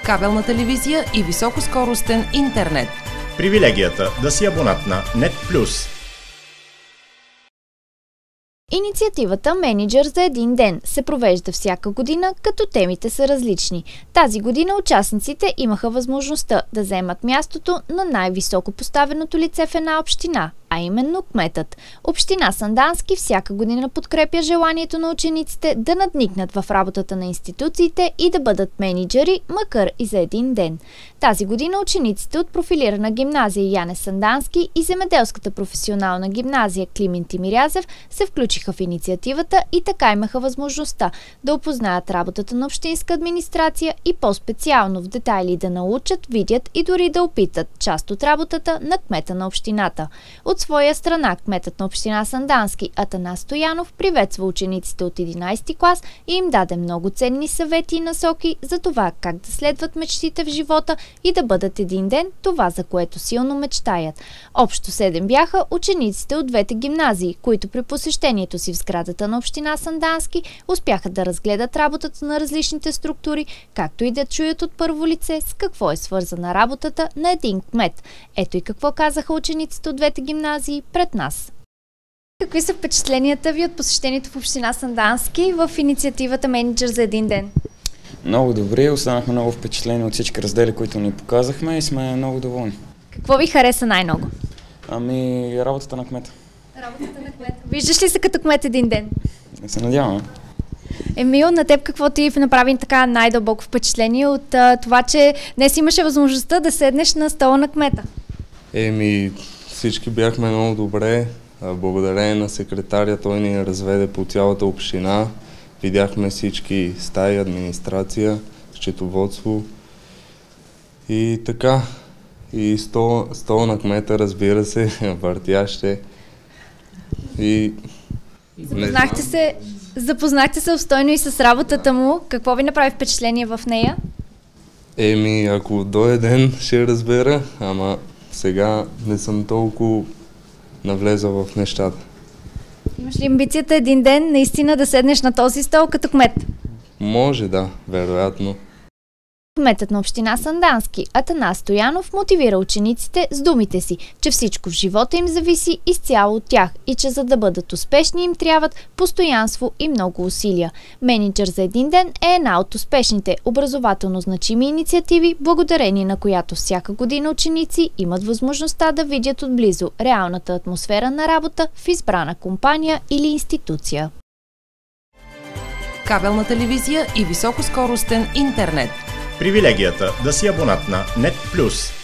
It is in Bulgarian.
кабелна телевизия и високоскоростен интернет. Привилегията да си абонат на NET+. Инициативата "Мениджър за един ден" се провежда всяка година, като темите са различни. Тази година участниците имаха възможността да заемат мястото на най-високо поставеното лице в една община, а именно кметът. Община Сандански всяка година подкрепя желанието на учениците да надникнат в работата на институциите и да бъдат мениджъри, макар и за един ден. Тази година учениците от профилирана гимназия Яне Сандански и земеделската професионална гимназия Климент Тимирязев се включиха в инициативата и така имаха възможността да опознаят работата на общинска администрация и по-специално в детайли да научат, видят и дори да опитат част от работата на кмета на общината. От своя страна кметът на община Сандански Атанас Стоянов приветства учениците от 11 клас и им даде много ценни съвети и насоки за това как да следват мечтите в живота и да бъдат един ден това, за което силно мечтаят. Общо 7 бяха учениците от двете гимназии, които при посещението си в сградата на община Сандански успяха да разгледат работата на различните структури, както и да чуят от първо лице с какво е свързана работата на един кмет. Ето и какво казаха учениците от двете гимназии пред нас. Какви са впечатленията ви от посещението в община Сандански в инициативата "Мениджър за един ден"? Много добри, останахме много впечатлени от всички раздели, които ни показахме и сме много доволни. Какво ви хареса най-много? Работата на кмета. Работата на кмета. Виждаш ли се като кмет един ден? Не се надяваме. Емил, на теб какво ти направи така най-дълбоко впечатление от това, че днес имаше възможността да седнеш на стола на кмета? Всички бяхме много добре. Благодарение на секретаря, той ни разведе по цялата община. Видяхме всички стаи, администрация, счетоводство и така. И стола на кмета, разбира се, въртяще. И Запознахте се обстойно и с работата му. Какво ви направи впечатление в нея? Ако дойде ден ще разбера, ама сега не съм толкова навлезал в нещата. Имаш ли амбицията един ден наистина да седнеш на този стол като кмет? Може, да, вероятно. Кметът на община Сандански Атанас Стоянов мотивира учениците с думите си, че всичко в живота им зависи изцяло от тях и че за да бъдат успешни им трябват постоянство и много усилия. "Мениджър за един ден" е една от успешните образователно значими инициативи, благодарение на която всяка година ученици имат възможността да видят отблизо реалната атмосфера на работа в избрана компания или институция. Кабелна телевизия и високоскоростен интернет. Привилегията да си абонат на NET+.